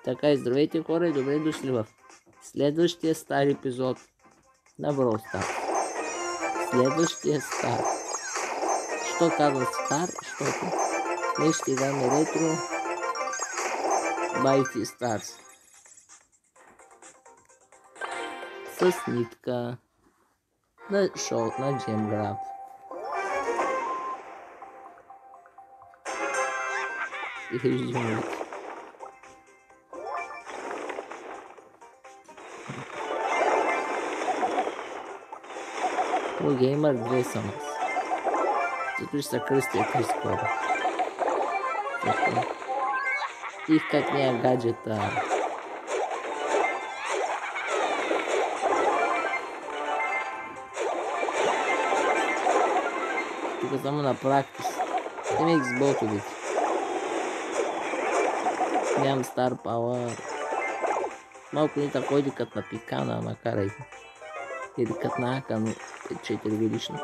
Така и здравейте хора и добре дошли в следващия стар епизод на Brawl Stars. Следващия стар. Що казвам стар? Защото днес ще играме ретро Mighty Stars. С нитка на шоу на Джемграф. Pro Gamer 2 съм аз. Зато ще се кръстя три скоро. Тих как няма гаджета. Тук само на практис. Има Xbox-овите. Нямам Star Power. Малко не така ходи като на Пикана, ама карай. Или като на Ака, но 4 годишно.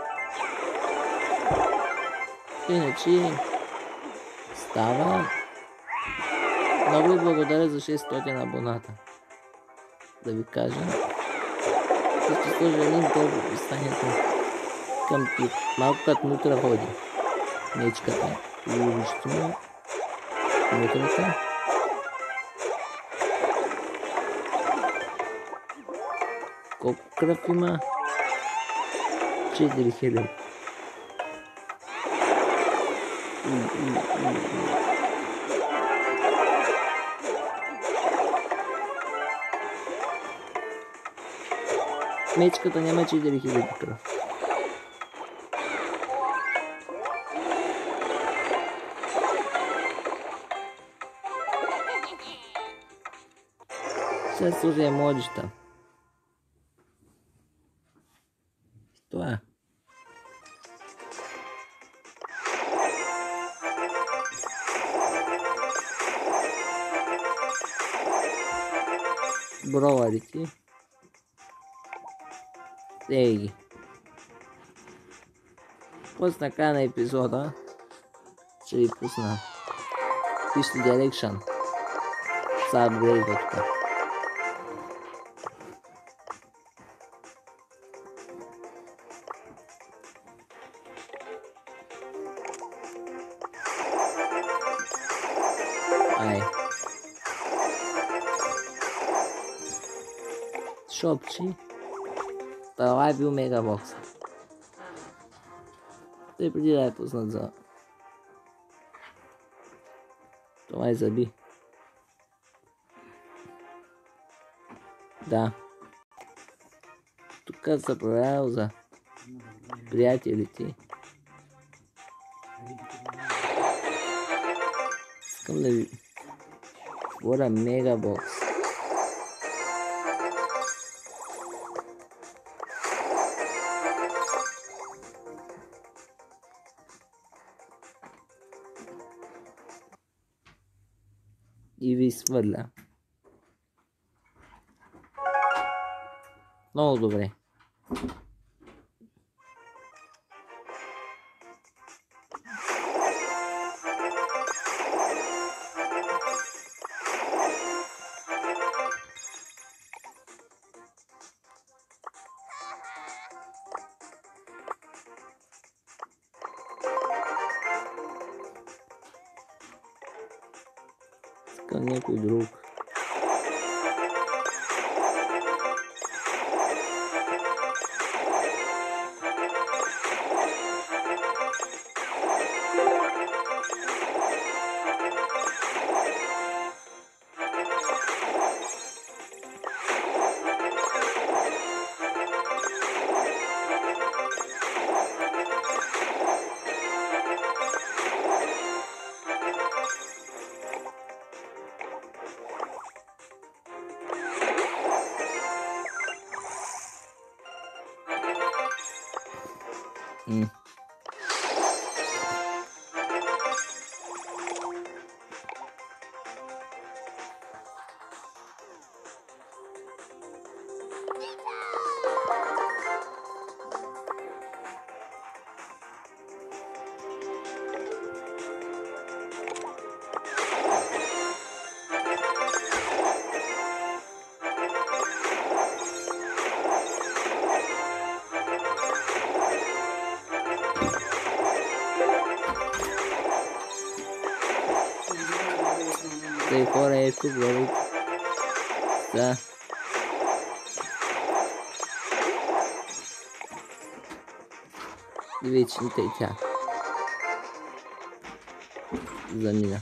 Иначе става. Много ви благодаря за 600 абоната. Да ви кажа. Ще сложа един долу в описанието към тип. Малко като мутра ходи. Мечката. Вижте му. Мутрата. Колко кръв има? 4000. Мечката няма 4000 кръв. Сега служа емоджита. Това. Броварите. Ей ги. После накрая на епизода ще ви пусна Fish Direction. Са апгрейдва тук. Ай. Шопчи. Това е бил Мегабокс. Той преди да е пуснат за... Това е заби. Да. Тук се проверял за приятелите. Искам да ви... Говоря Мегабокс. И ви свърля. Много добре. Искам някой друг. Тъй хора, ето, гледайте. Да. И вечната и тя. Замина.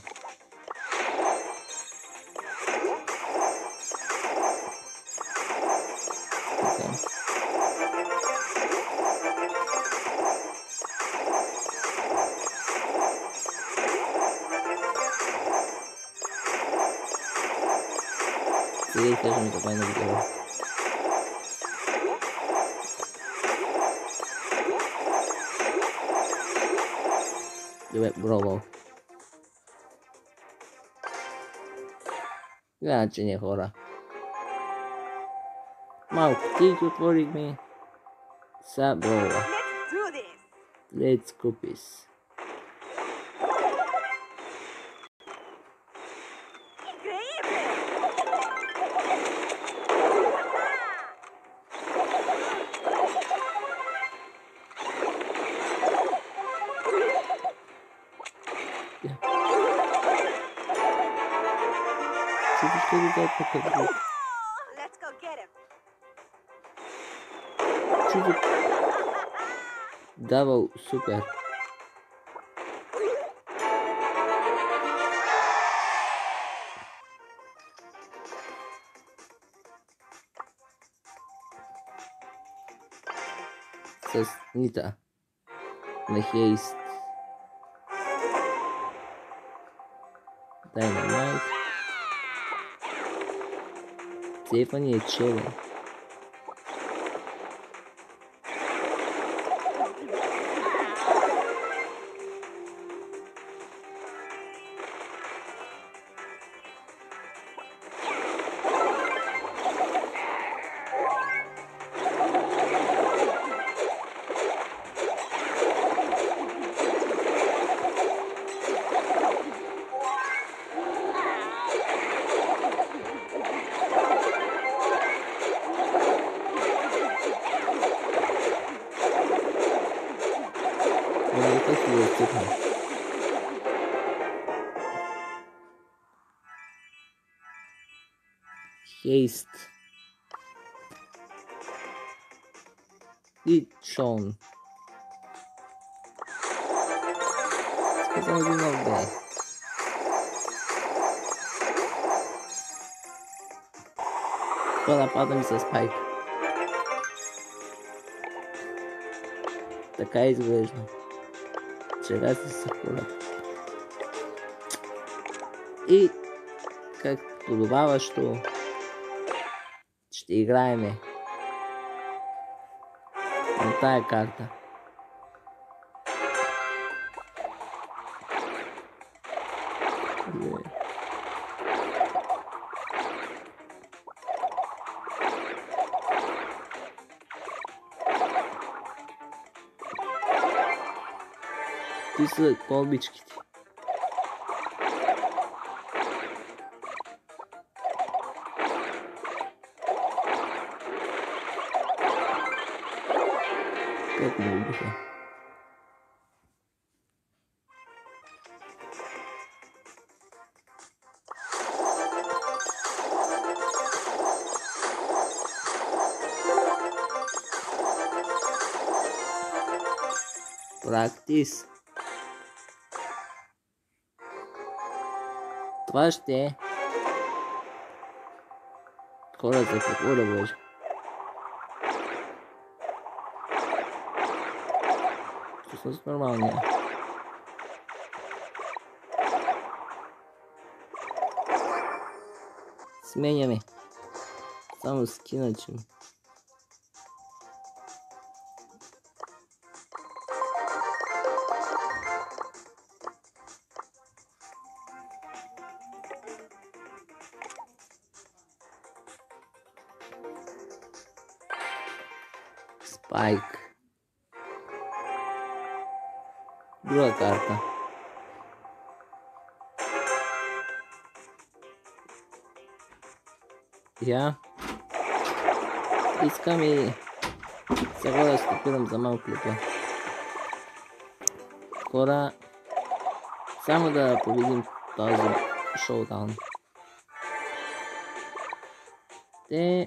Сега изглеждам за това на видео. Добре, пробвал. Значи не хора. Малко тики отворихме. Са пробва. Let's go this. Let's go get him. Чудо. Давал супер. С Нита. На хейст. Dynamite. Tiffany е челен. Haste и Шон. Сказал един нов бе. Това напада ми с Спайк. Така изглежда. Чега си са хората. И как подобаващо ще играеме на тая карта. Ти са колбичките. Как ми убиха? Практис. Това ще е хората какво да бъде. Всъщност нормалния. Сменяме. Само скиначим. Спайк. Друга карта. Я искам и сега да стопирам за малко клипа. Хора, само да победим този шоудаун. Те...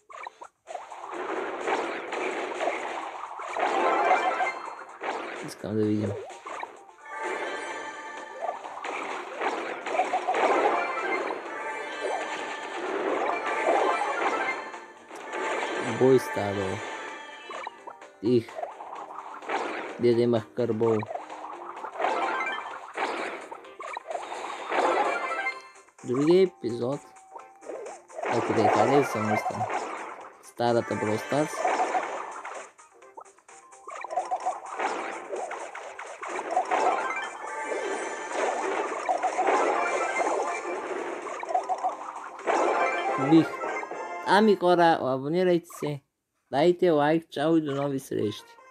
Искам да видим. Бой става долу. Тих. Где да имах карбол. Другия епизод. Къде съм останал? Старата Brawl Stars. Бих. Ами хора, абонирайте се. Дайте лайк, чао и до нови срещи.